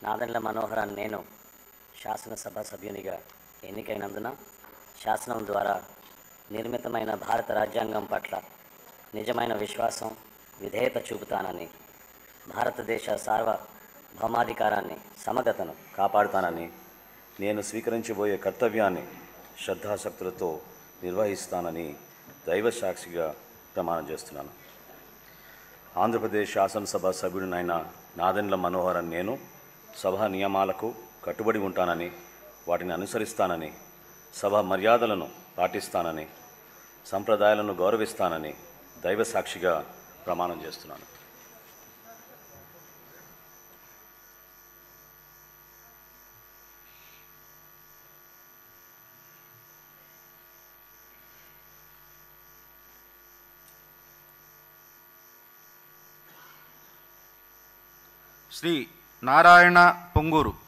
నాదెండ్ల మనోహర్ నేను శాసనసభ సభ్యునిగా ఎన్నికైనందున శాసనం ద్వారా నిర్మితమైన భారత రాజ్యాంగం పట్ల నిజమైన విశ్వాసం, విధేయత చూపుతానని, భారతదేశ సార్వభౌమాధికారాన్ని, సమగ్రతను కాపాడుతానని, నేను స్వీకరించబోయే కర్తవ్యాన్ని శ్రద్ధాశక్తులతో నిర్వహిస్తానని దైవ సాక్షిగా ప్రమాణం చేస్తున్నాను. ఆంధ్రప్రదేశ్ శాసనసభ సభ్యుడినైన నాదెండ్ల మనోహర్ నేను సభ నియమాలకు కట్టుబడి ఉంటానని, వాటిని అనుసరిస్తానని, సభ మర్యాదలను పాటిస్తానని, సంప్రదాయాలను గౌరవిస్తానని దైవ సాక్షిగా ప్రమాణం చేస్తున్నాను. శ్రీ నారాయణ పొంగూరు.